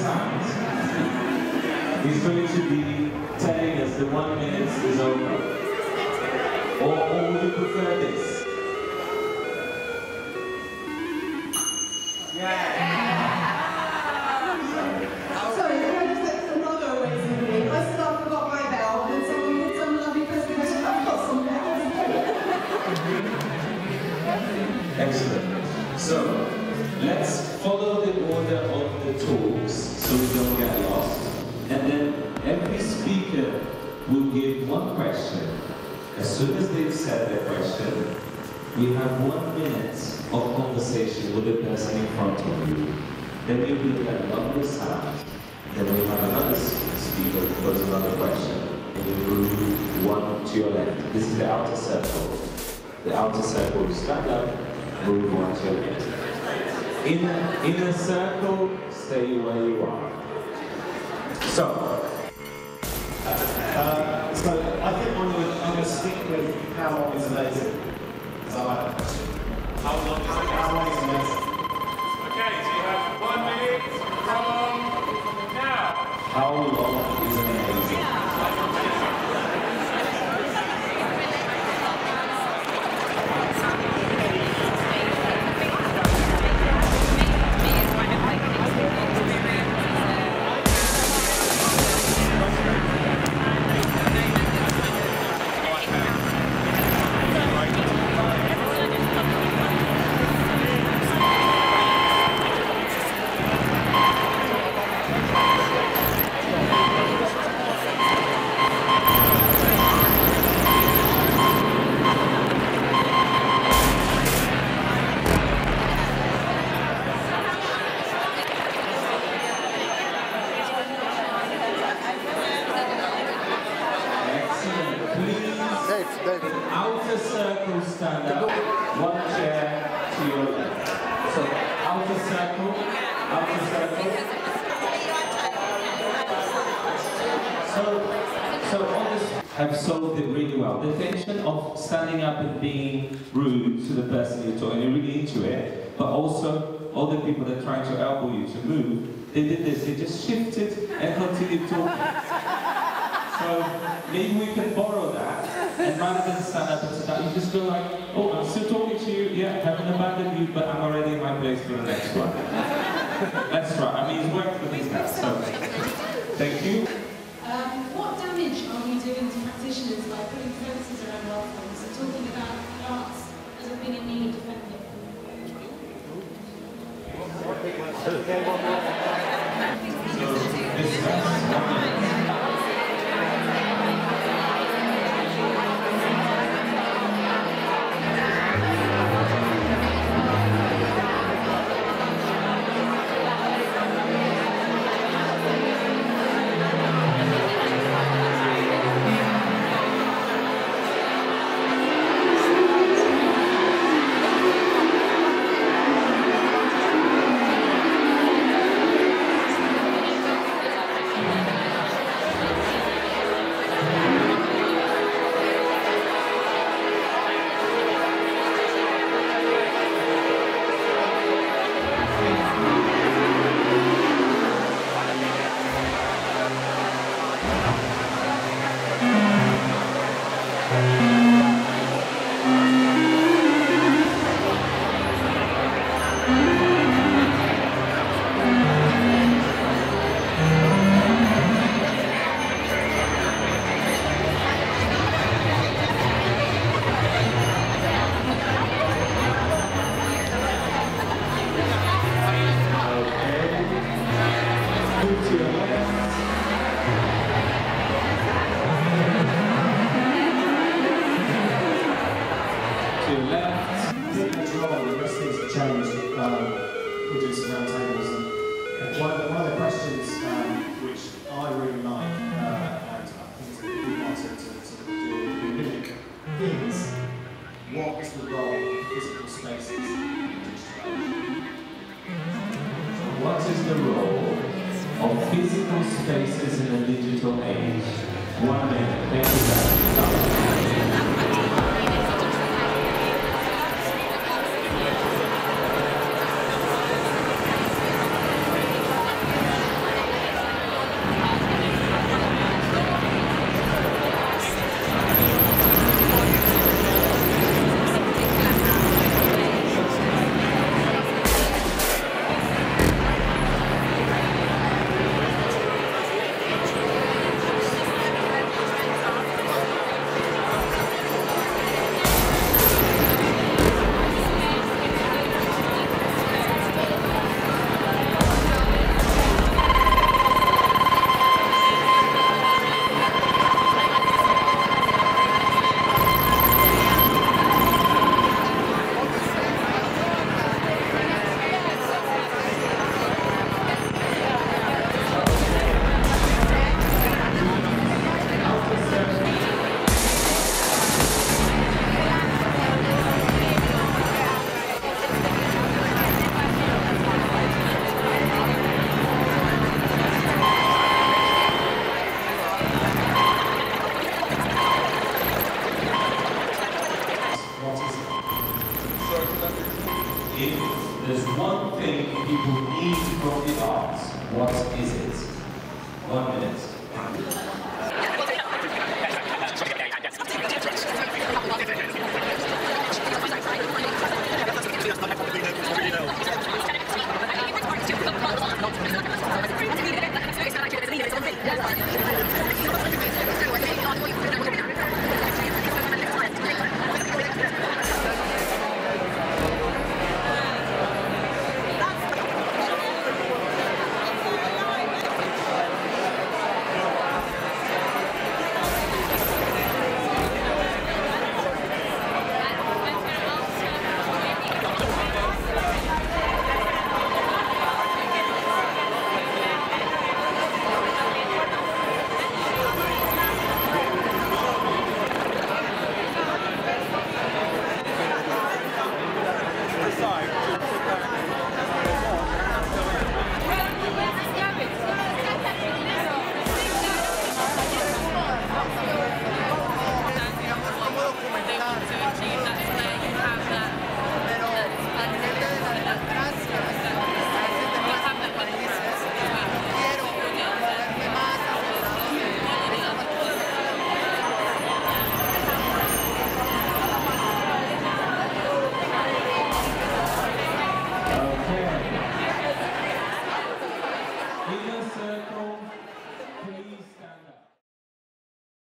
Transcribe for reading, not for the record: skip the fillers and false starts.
sound, he's going to be telling us the 1 minute is over. Or would you prefer this? Sorry, can I just say another amazing thing? I said I forgot my bell, and someone with some lovely presentation. I've got some bells. Excellent. So, let's follow the order of the talks so we don't get lost. And then every speaker will give one question. As soon as they've said their question, we have 1 minute of conversation with the person in front of you. Then you will get another sound. Then we have another speaker who does another question. And you move one to your left. This is the outer circle. The outer circle, you stand up, move one to your left. In a circle, stay where you are. So I think I'm going to stick with how long is amazing. Because I like that question. How long is amazing? Okay, so you have 1 minute from now. how long is amazing? Outer circle, stand up. One chair to your left. So outer circle, outer circle. So on this, have solved it really well. The tension of standing up and being rude to the person you're talking, you're really into it, but also all the people that are trying to elbow you to move, they did this, they just shifted and continued talking. So maybe we can borrow that, and rather than stand up and sit down, you just go like, oh, I'm still talking to you, yeah, haven't abandoned you, but I'm already in my place for the next one. That's right, I mean, it's worked for these guys, so thank you. What damage are we doing to practitioners by putting fences around welcomes and talking about arts as a thing in need of defending? What is the role of physical spaces in a digital age? 1 minute. Thank you, guys. What is it? 1 minute.